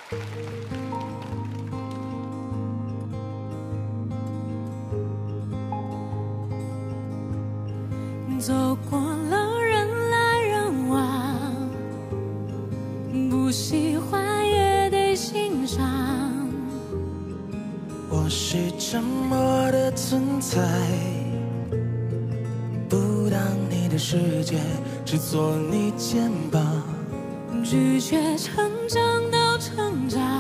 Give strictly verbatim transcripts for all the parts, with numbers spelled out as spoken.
走过了人来人往，不喜欢也得欣赏。 我是沉默的存在，不当你的世界，只做你肩膀。 拒绝成长到成长，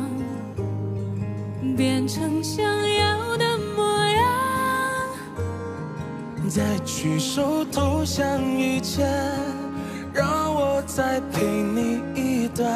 变成想要的模样。 在举手投降以前，让我再陪你一段，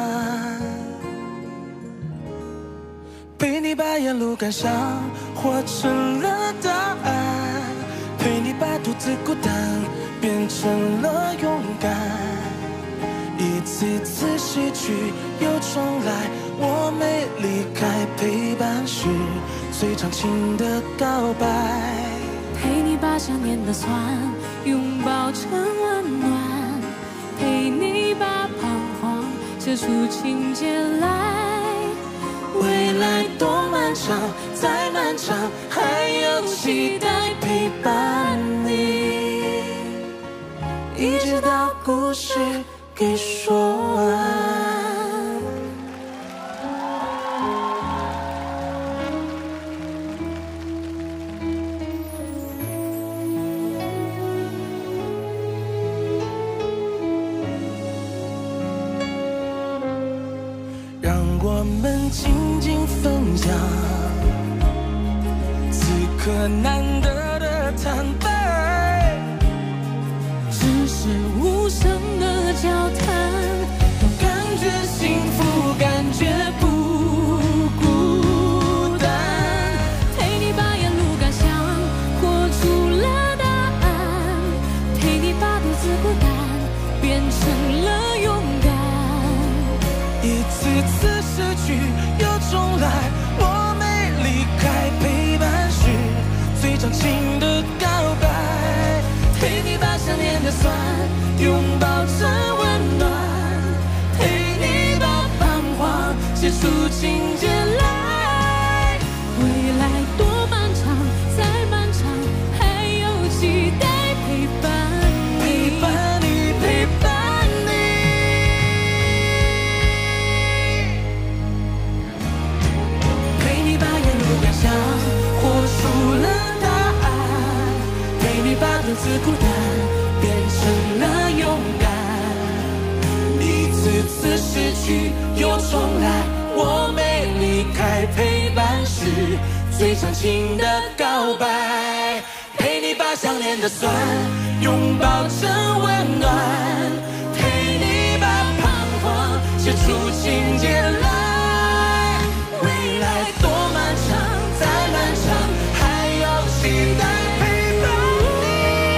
陪你把沿路感想活成了答案，陪你把独自孤单变成了勇敢。一次次失去又重来，我没离开，陪伴是最长情的告白。 陪你把想念的酸拥抱成温暖，陪你把彷徨写出情节来。 未来多漫长，再漫长，还有期待陪伴你，一直到故事给说完。让我们静静分享此刻难得的坦白， 只是无声的交谈， 感觉幸福，感觉不孤单。 陪你把沿路感想活出了答案，陪你把独自孤单变成了勇敢。 一次次失去又重来，我没离开，陪伴是最长情的告白。陪你把想念的酸拥抱成温暖，陪你把彷徨写出情节来。 未来多漫长，再漫长，还有期待陪伴你， 陪伴你，陪伴你。陪你把沿路感想活出了答案，陪你把独自孤单变成了勇敢。一次次失去又重来，我没离开，陪伴是最长情的告白。陪你把想念的酸拥抱成温暖，陪你把彷徨写出情节来。未来多漫长，再漫长，还有期待陪伴你。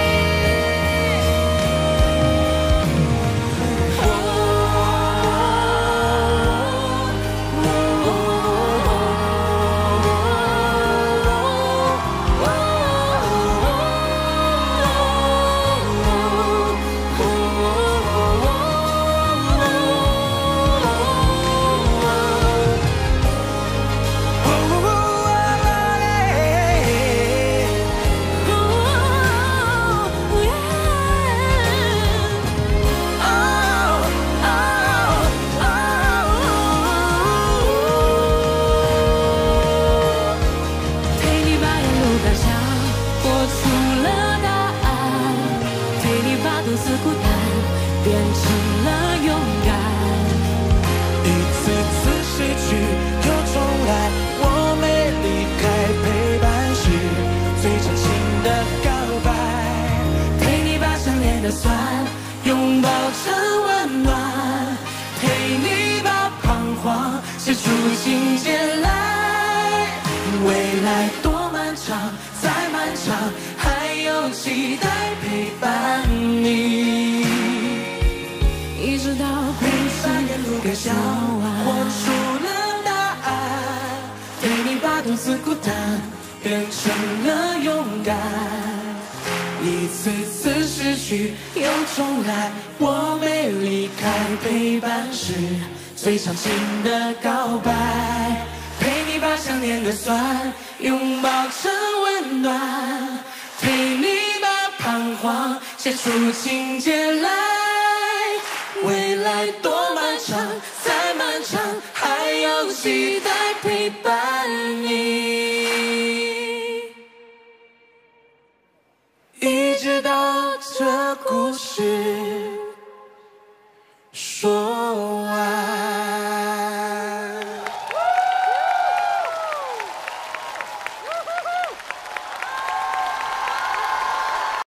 酸拥抱成温暖，陪你把彷徨写出情节来。未来多漫长，再漫长，还有期待陪伴你， 一直到陪你把沿路感想活出了答案，陪你把独自孤单变成了勇敢。一次次失去又重来，我没离开，陪伴是最长情的告白，陪你把想念的酸拥抱成温暖，陪你把彷徨写出情节来。未来多漫长，再漫长，还有期待陪伴你。